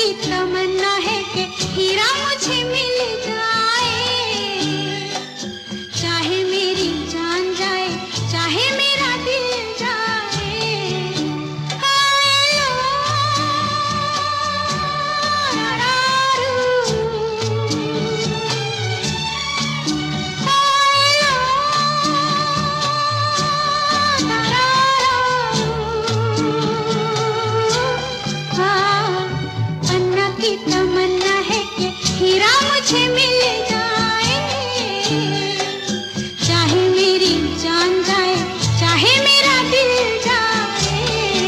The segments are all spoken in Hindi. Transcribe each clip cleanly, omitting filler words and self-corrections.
की तमन्ना है कि हीरा मुझे मिल जाए, चाहे मेरी जान जाए, चाहे मेरा दिल जाए। तमन्ना है कि हीरा मुझे मिल जाए, चाहे मेरी जान जाए, चाहे मेरा दिल जाए।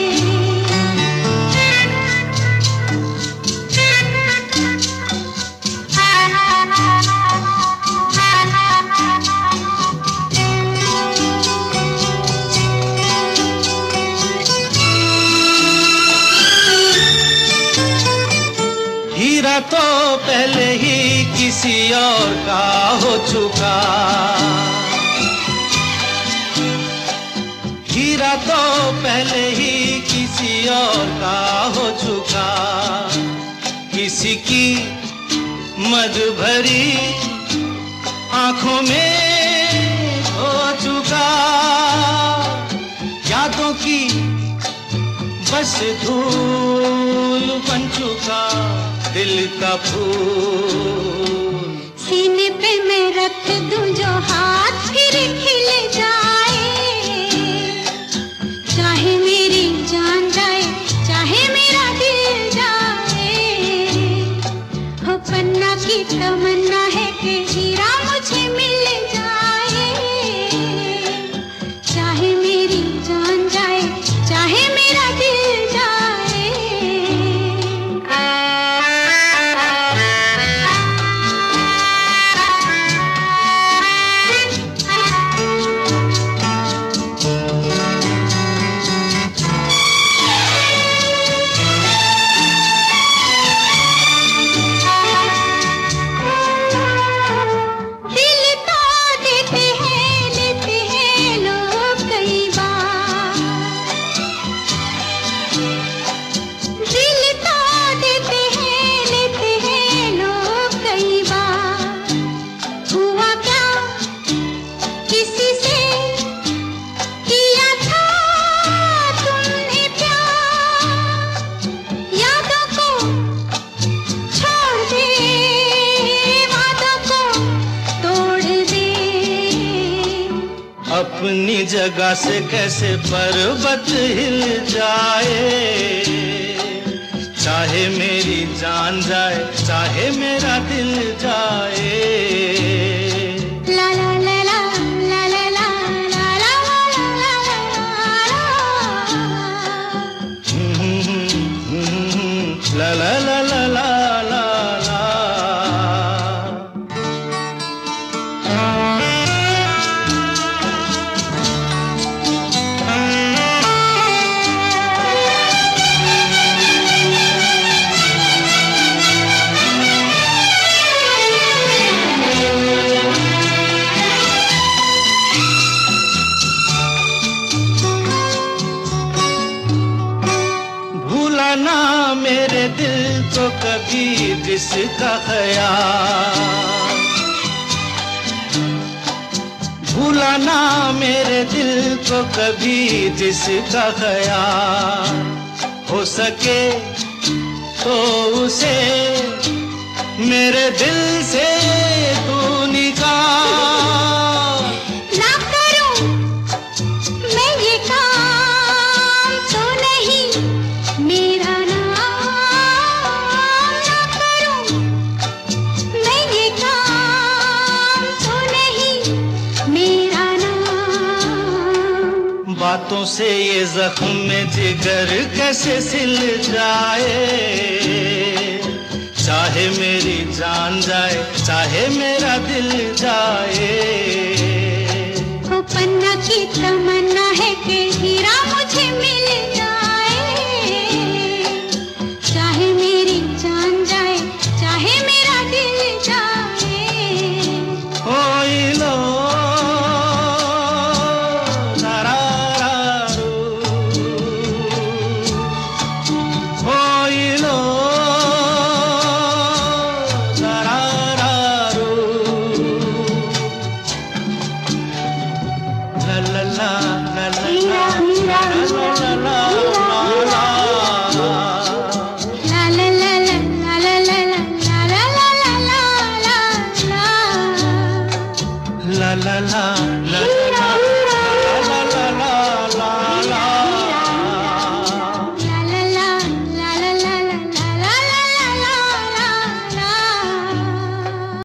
हीरा तो पहले ही किसी और का हो चुका, हीरा तो पहले ही किसी और का हो चुका, किसी की मद भरी आंखों में हो चुका, यादों की बस धूल बन चुका दिल का फूल। सीने पे मैं रख दूं जो हाथ फिर खिल जाए, चाहे मेरी जान जाए, चाहे मेरा दिल जाए। हो पन्ना की तमन्ना है कि हीरा मुझे मिल जाए, चाहे मेरी जान जाए, चाहे मेरा दिल जाए। अपनी जगह से कैसे पर्वत हिल जाए, चाहे मेरी जान जाए, चाहे मेरा दिल जाए। ला ला ला ला ला ला ला ला ला ला ला ला ला ला ला। ना मेरे दिल को कभी जिसका ख्याल, भूला ना मेरे दिल को कभी जिसका ख्याल, हो सके तो उसे मेरे दिल से तू निकाल। ना करूं मैं ये काम तो नहीं मेरा नाम, ना करूं मैं ये काम तो नहीं मेरा नाम। बातों से ये जख्म में जिगर कैसे सिल जाए, चाहे मेरी जान जाए, चाहे मेरा दिल जाए। वो पन्ना की तमन्ना है कि हीरा मुझे मिल